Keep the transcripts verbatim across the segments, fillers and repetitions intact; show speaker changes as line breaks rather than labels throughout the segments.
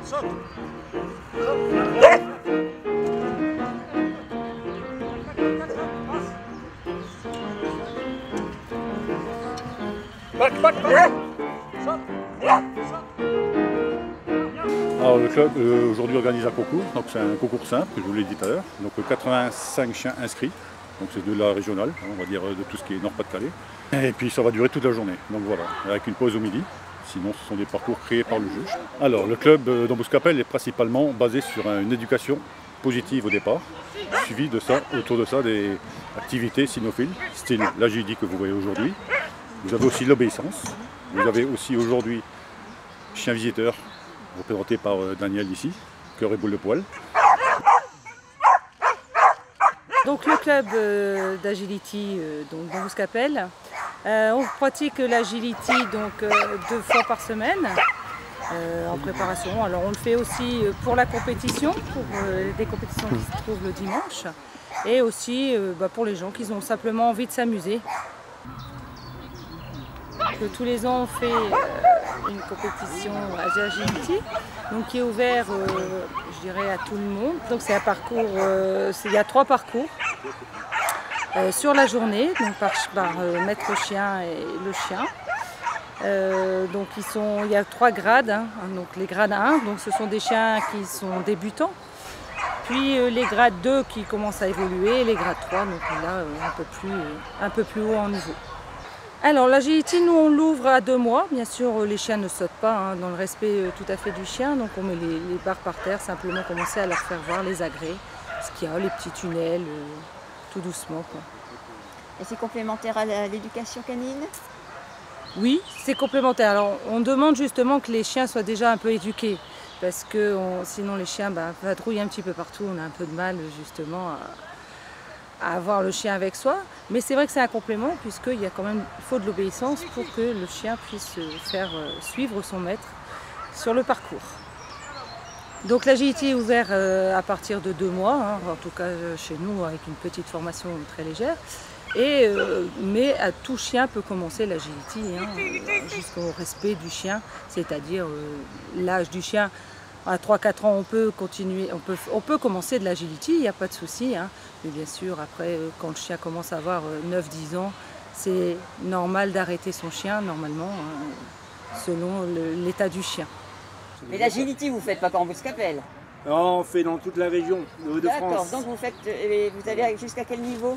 Alors, le club euh, aujourd'hui organise un concours, donc c'est un concours simple, que je vous l'ai dit tout à l'heure. Donc quatre-vingt-cinq chiens inscrits, donc c'est de la régionale, on va dire de tout ce qui est Nord-Pas-de-Calais. Et puis ça va durer toute la journée, donc voilà, avec une pause au midi. Sinon ce sont des parcours créés par le juge. Alors le club d'Ambuscapelle est principalement basé sur une éducation positive au départ, suivi de ça, autour de ça des activités cynophiles, style l'agility que vous voyez aujourd'hui. Vous avez aussi l'obéissance, vous avez aussi aujourd'hui chien visiteur, représenté par Daniel ici, cœur et boule de poil.
Donc le club euh, d'agility euh, d'Ambuscapelle, euh, on pratique l'agility donc euh, deux fois par semaine euh, en préparation. Alors on le fait aussi pour la compétition, pour euh, des compétitions qui se trouvent le dimanche, et aussi euh, bah, pour les gens qui ont simplement envie de s'amuser. Tous les ans on fait euh, une compétition agility, donc qui est ouvert, euh, je dirais, à tout le monde. Donc c'est un parcours, euh, il y a trois parcours euh, sur la journée, donc par, par euh, maître chien et le chien. Euh, donc ils sont, il y a trois grades, hein, donc les grades un, donc ce sont des chiens qui sont débutants. Puis euh, les grades deux qui commencent à évoluer, et les grades trois, donc là euh, un peu plus, euh, un peu plus haut en niveau. Alors l'agility, nous on l'ouvre à deux mois, bien sûr les chiens ne sautent pas, hein, dans le respect euh, tout à fait du chien, donc on met les, les barres par terre, simplement commencer à leur faire voir les agrès, ce qu'il y a, les petits tunnels, euh, tout doucement, quoi.
Et c'est complémentaire à l'éducation canine?
Oui, c'est complémentaire. Alors on demande justement que les chiens soient déjà un peu éduqués, parce que on, sinon les chiens bah, vadrouillent un petit peu partout, on a un peu de mal justement à... à avoir le chien avec soi, mais c'est vrai que c'est un complément puisqu'il y a quand même, il faut de l'obéissance pour que le chien puisse faire suivre son maître sur le parcours. Donc l'agility est ouvert à partir de deux mois, hein, en tout cas chez nous avec une petite formation très légère, et, euh, mais à tout chien peut commencer l'agility, hein, jusqu'au respect du chien, c'est-à-dire euh, l'âge du chien. À trois quatre ans, on peut continuer, on peut, on peut commencer de l'agility, il n'y a pas de souci, hein. Mais bien sûr, après, quand le chien commence à avoir neuf dix ans, c'est normal d'arrêter son chien, normalement, hein, selon l'état du chien.
Mais l'agility, vous ne faites pas qu'en Ambuscapelle?
Non, on fait dans toute la région de Hauts-de-France.
D'accord, donc vous, faites, vous allez jusqu'à quel niveau?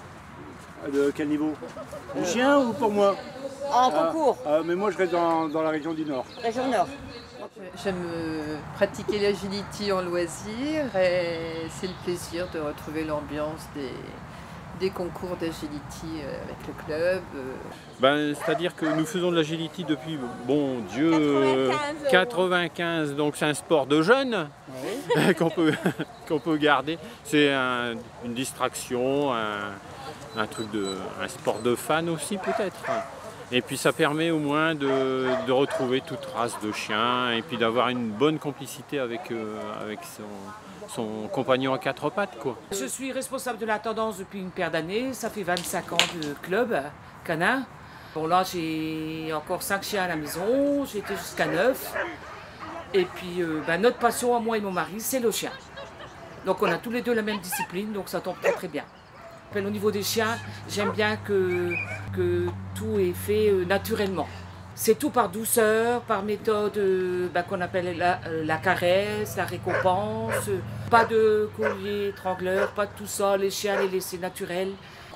De quel niveau? Du chien ou pour moi?
En concours?
Ah, ah, mais moi, je reste dans, dans la région du Nord.
Région Nord.
J'aime pratiquer l'agility en loisir et c'est le plaisir de retrouver l'ambiance des, des concours d'agility avec le club.
Ben, c'est-à-dire que nous faisons de l'agility depuis, bon Dieu, quatre-vingt-quinze, donc c'est un sport de jeunes, oui. qu'on peut, qu'on peut garder. C'est un, une distraction, un, un, truc de, un sport de fan aussi peut-être. Et puis ça permet au moins de, de retrouver toute race de chiens et puis d'avoir une bonne complicité avec, euh, avec son, son compagnon à quatre pattes, quoi.
Je suis responsable de la tendance depuis une paire d'années, ça fait vingt-cinq ans de club canin. Bon là j'ai encore cinq chiens à la maison, j'ai été jusqu'à neuf. Et puis euh, ben, notre passion à moi et mon mari, c'est le chien. Donc on a tous les deux la même discipline, donc ça tombe très très bien. Au niveau des chiens, j'aime bien que, que tout est fait euh, naturellement. C'est tout par douceur, par méthode euh, bah, qu'on appelle la, euh, la caresse, la récompense. Euh, pas de collier étrangleur, pas de tout ça, les chiens les laisser naturels.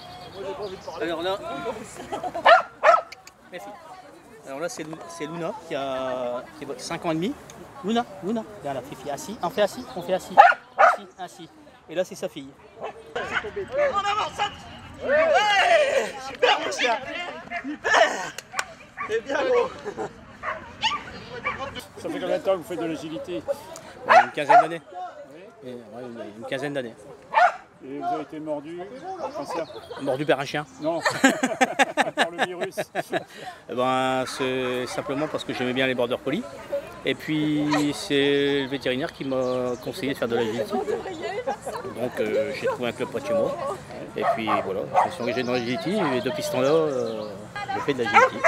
Alors là, merci. Alors là c'est Luna qui a, qui a cinq ans et demi. Luna, Luna, regarde la Fifi, assis, on fait assis, on fait assis, assis, assis. Et là c'est sa fille.
On avance! Ouais! Super mon chien! Super! C'est bien gros!
Ça fait combien de temps que vous faites de l'agilité?
Une quinzaine d'années. Oui. Ouais, une, une quinzaine d'années.
Et vous avez été mordu par ça?
Mordu par un chien?
Non, par le virus.
Eh ben, c'est simplement parce que j'aimais bien les border collies. Et puis c'est le vétérinaire qui m'a conseillé de faire de l'agility. Donc euh, j'ai trouvé un club près de chez moi. Et puis voilà, je me suis engagé dans l'agility et depuis ce temps-là, euh, je fais de l'agility.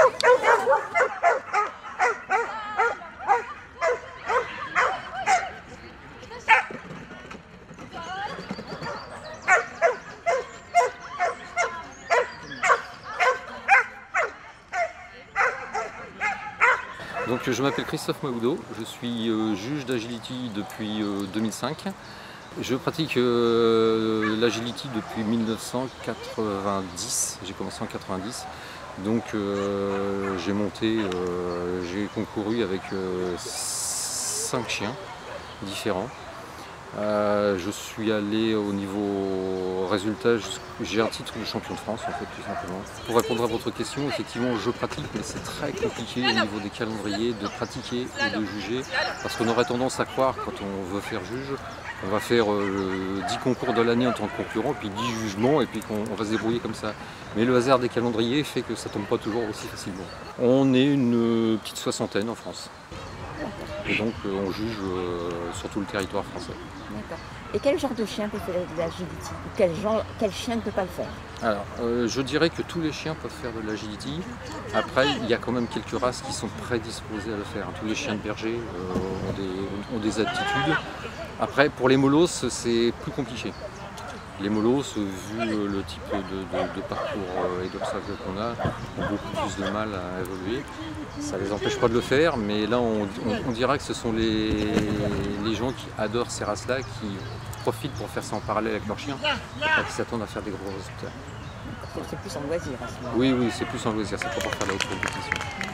Donc je m'appelle Christophe Mahoudeau, je suis euh, juge d'agility depuis euh, deux mille cinq. Je pratique euh, l'agility depuis mille neuf cent quatre-vingt-dix, j'ai commencé en quatre-vingt-dix. Donc euh, j'ai monté, euh, j'ai concouru avec euh, cinq chiens différents. Euh, je suis allé au niveau résultat, j'ai un titre de champion de France en fait tout simplement. Pour répondre à votre question, effectivement je pratique, mais c'est très compliqué au niveau des calendriers de pratiquer et de juger, parce qu'on aurait tendance à croire quand on veut faire juge, on va faire euh, dix concours de l'année en tant que concurrent, puis dix jugements, et puis qu'on va se débrouiller comme ça. Mais le hasard des calendriers fait que ça ne tombe pas toujours aussi facilement. On est une petite soixantaine en France. Et donc euh, on juge euh, sur tout le territoire français.
D'accord. Et quel genre de chien peut faire de l'agility? Ou quel, genre, quel chien ne peut pas le faire?
Alors, euh, je dirais que tous les chiens peuvent faire de l'agility. Après, il y a quand même quelques races qui sont prédisposées à le faire. Tous les chiens de berger euh, ont, des, ont des aptitudes. Après, pour les molosses, c'est plus compliqué. Les molosses, vu le type de, de, de parcours et d'obstacles qu'on a, ont beaucoup plus de mal à évoluer. Ça ne les empêche pas de le faire, mais là on, on, on dira que ce sont les, les gens qui adorent ces races-là qui profitent pour faire ça en parallèle avec leurs chiens, et qui s'attendent à faire des gros résultats.
C'est plus en loisir à ce moment-là.
Oui, oui, c'est plus en loisir, c'est pas pour faire la haute compétition.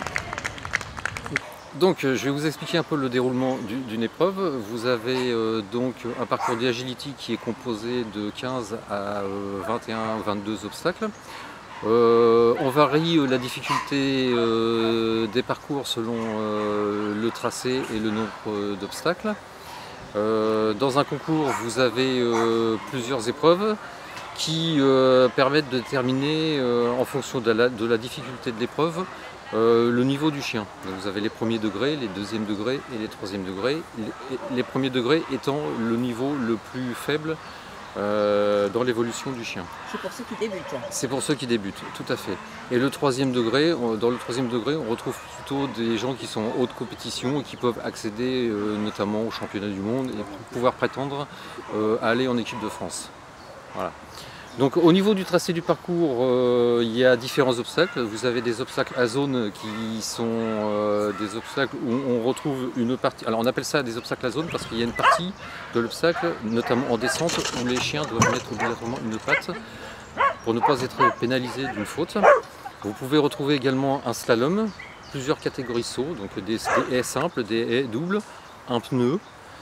Donc je vais vous expliquer un peu le déroulement d'une épreuve. Vous avez euh, donc un parcours d'agility qui est composé de quinze à vingt et un vingt-deux obstacles. Euh, on varie la difficulté euh, des parcours selon euh, le tracé et le nombre d'obstacles. Euh, dans un concours, vous avez euh, plusieurs épreuves qui euh, permettent de déterminer euh, en fonction de la, de la difficulté de l'épreuve Euh, le niveau du chien. Donc vous avez les premiers degrés, les deuxièmes degrés et les troisièmes degrés. Les, les premiers degrés étant le niveau le plus faible euh, dans l'évolution du chien.
C'est pour ceux qui débutent.
C'est pour ceux qui débutent, tout à fait. Et le troisième degré, dans le troisième degré, on retrouve plutôt des gens qui sont en haute compétition et qui peuvent accéder euh, notamment au championnat du monde et pouvoir prétendre euh, à aller en équipe de France. Voilà. Donc au niveau du tracé du parcours, euh, il y a différents obstacles. Vous avez des obstacles à zone qui sont euh, des obstacles où on retrouve une partie. Alors on appelle ça des obstacles à zone parce qu'il y a une partie de l'obstacle, notamment en descente, où les chiens doivent mettre obligatoirement une patte pour ne pas être pénalisés d'une faute. Vous pouvez retrouver également un slalom, plusieurs catégories de sauts, donc des, des haies simples, des haies doubles, un pneu.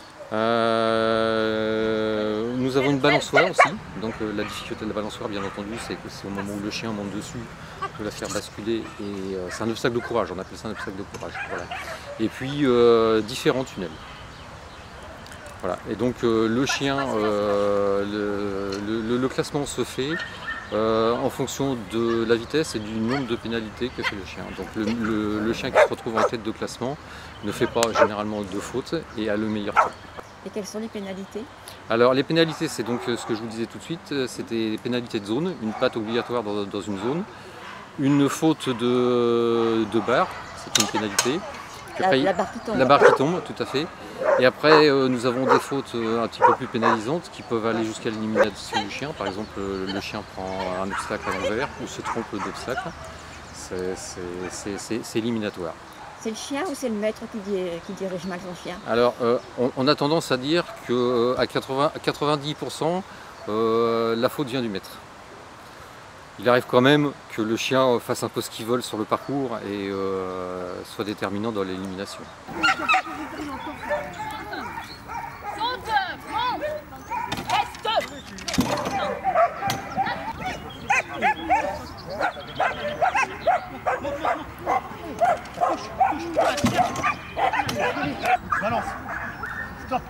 Euh, nous avons une balançoire aussi, donc euh, la difficulté de la balançoire bien entendu c'est que c'est au moment où le chien monte dessus de la faire basculer et euh, c'est un obstacle de courage, on appelle ça un obstacle de courage. Voilà. Et puis euh, différents tunnels. Voilà. Et donc euh, le chien, euh, le, le, le classement se fait euh, en fonction de la vitesse et du nombre de pénalités que fait le chien. Donc le, le, le chien qui se retrouve en tête de classement ne fait pas généralement de fautes et a le meilleur temps.
Et quelles sont les pénalités?
Alors les pénalités, c'est donc ce que je vous disais tout de suite, c'est des pénalités de zone, une patte obligatoire dans, dans une zone, une faute de, de barre, c'est une pénalité.
La, la barre qui tombe.
La barre qui tombe, tout à fait. Et après, euh, nous avons des fautes euh, un petit peu plus pénalisantes qui peuvent aller jusqu'à l'élimination du chien. Par exemple, euh, le chien prend un obstacle à l'envers ou se trompe d'obstacle. C'est éliminatoire.
C'est le chien ou c'est le maître qui, dit, qui dirige mal son chien?
Alors, euh, on, on a tendance à dire qu'à euh, quatre-vingt-dix pour cent, euh, la faute vient du maître. Il arrive quand même que le chien fasse un peu ce qu'il vole sur le parcours et euh, soit déterminant dans l'élimination.
Balance. Stop.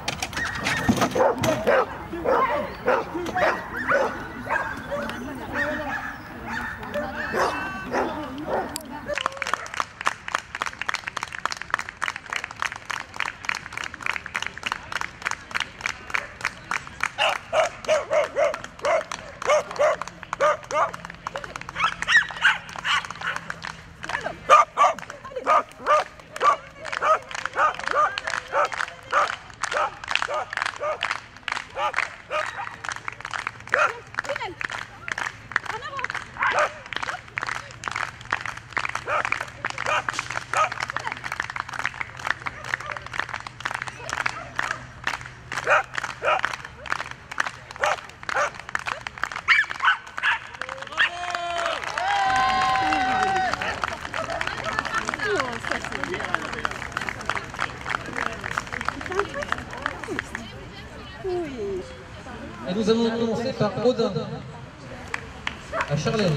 Et nous allons commencer par Odin, à Charlène.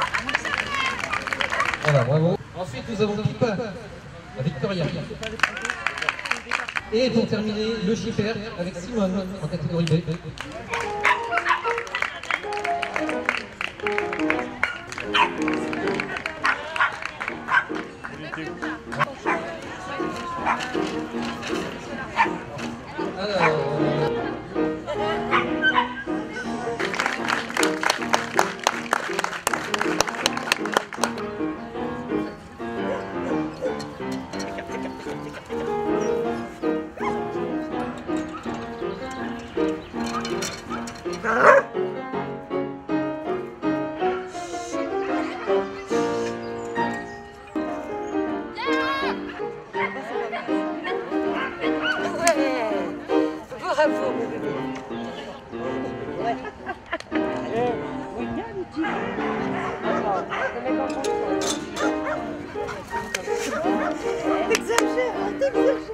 Voilà, bravo. Ensuite, nous avons Pipa, à Victoria. Et pour terminer, le Schiffer avec Simone, en catégorie B.
Bravo. T'exagères, t'exagères.